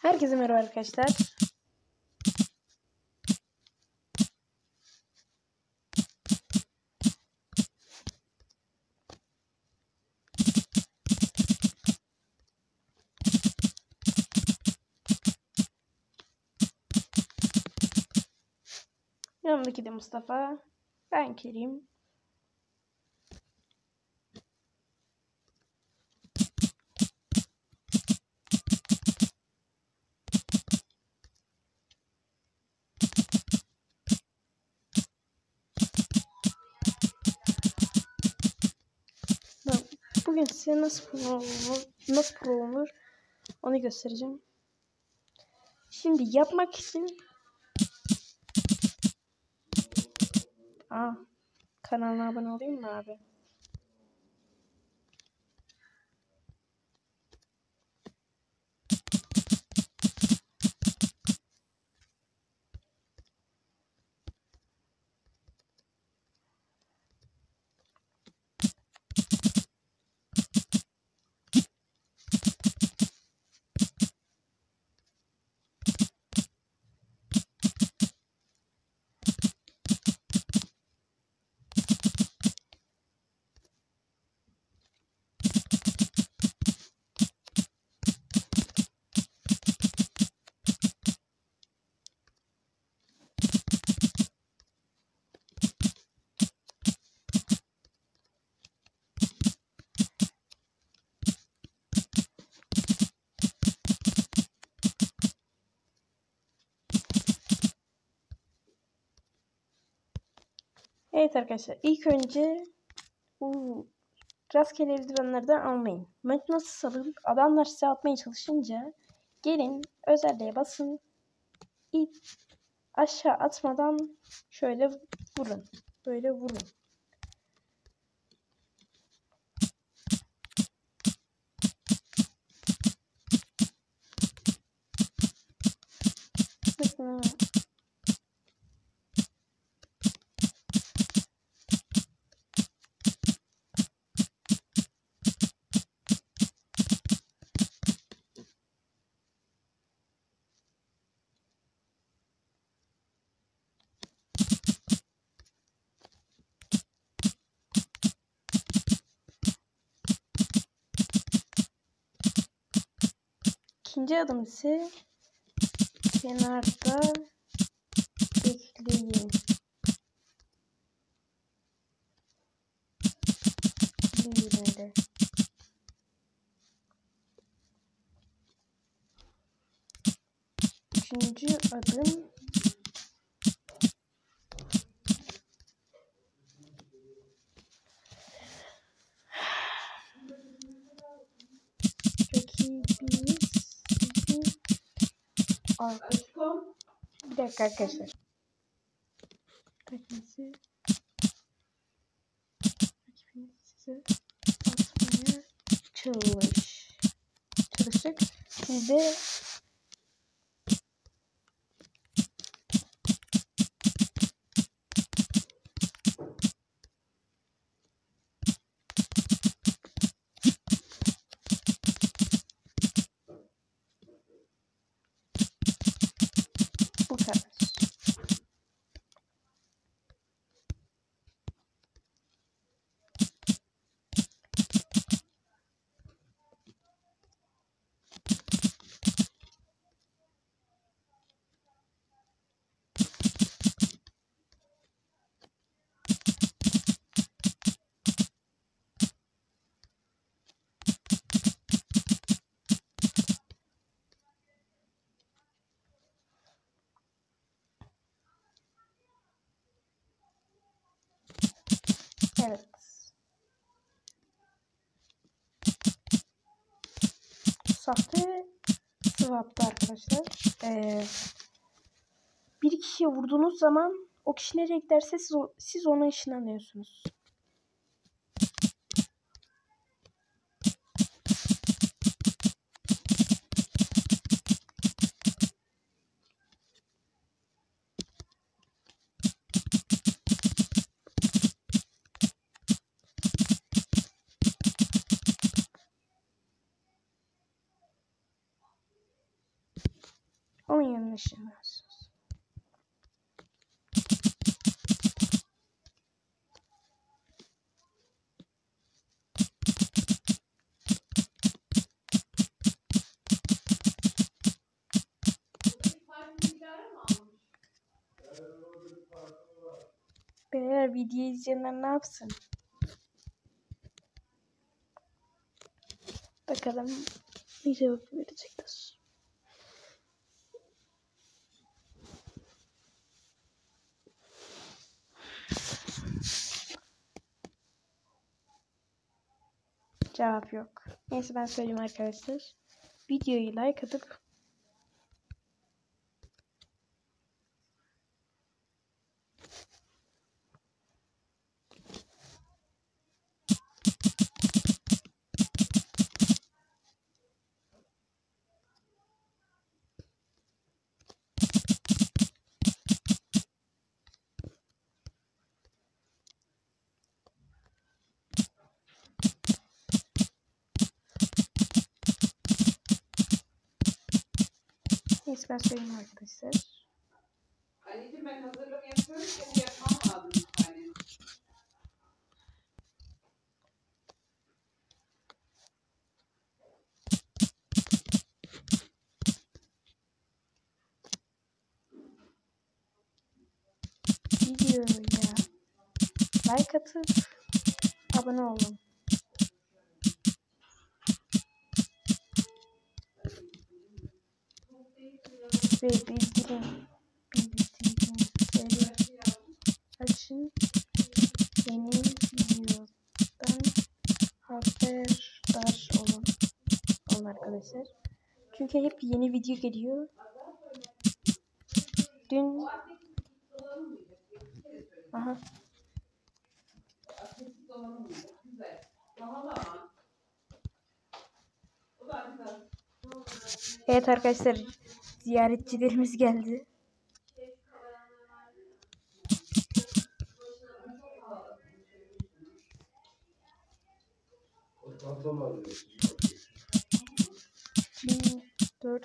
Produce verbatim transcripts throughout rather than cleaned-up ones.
Herkese merhaba arkadaşlar. Yanımdaki de Mustafa. Ben Kerim. Bugün size nasıl pro olur, nasıl pro olur onu göstereceğim. Şimdi yapmak için Aa, kanalına abone olayım mı abi? Evet arkadaşlar, ilk önce bu rastgele eldivenlerden almayın. Mıknatıs alıp adamlar size atmaya çalışınca gelin özelliğe basın. İp aşağı atmadan şöyle vurun. Böyle vurun. Mesela İkinci adım ise kenarda bekleyin. Böyle. Üçüncü adım rakibimiz sizi arkadaşlar. Bir dakika arkadaşlar. Rakibimizi rakibimiz size atmaya çalış. Çalışacak. Siz de bu kadar. Evet. Sahte swap'ta arkadaşlar. Ee, bir kişiye vurduğunuz zaman o kişi nereye giderse siz, siz ona ışınlanıyorsunuz. Onun yanına ışınlıyorsunuz. Beyler video izleyenler ne yapsın? Bakalım ne cevap verecekler. Cevap yok. Neyse ben söyleyeyim arkadaşlar. Videoyu like atıp neyse ben söyleyeyim arkadaşlar. Anneciğim ben hazırlığımı yapıyorum. Seni yapmam lazım bir tane. Videoya like atıp abone olun. Ve bildirim bildirimleri açın. Yeni videodan haberdar olun. Olun arkadaşlar. Çünkü hep yeni video geliyor. Dün aha evet arkadaşlar ziyaretçilerimiz geldi. bin dört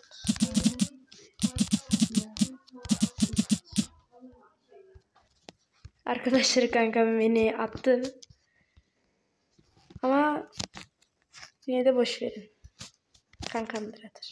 Arkadaşlar kankam beni attı. Ama yine de boş verin. Kankamdır atır.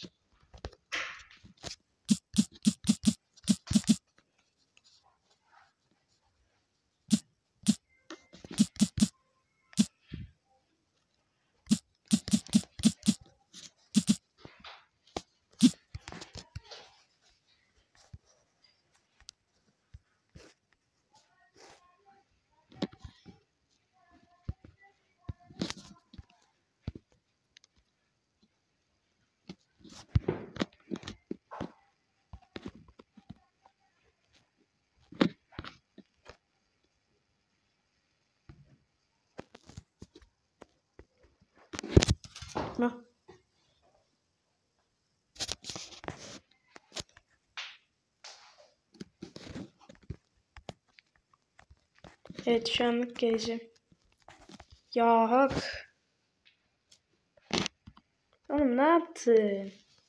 No. Evet şu anlık geleceğim. Ya hak. Oğlum ne yaptın?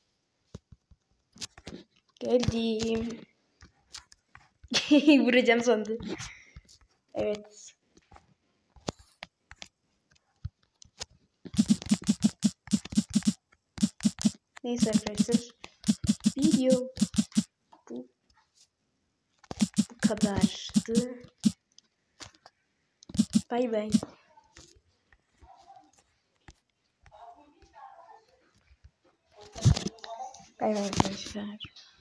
Geldim. Vuracağım sandım. Evet. Neyse arkadaşlar. Video bu, bu kadardı. Bay bay. Bay bay arkadaşlar.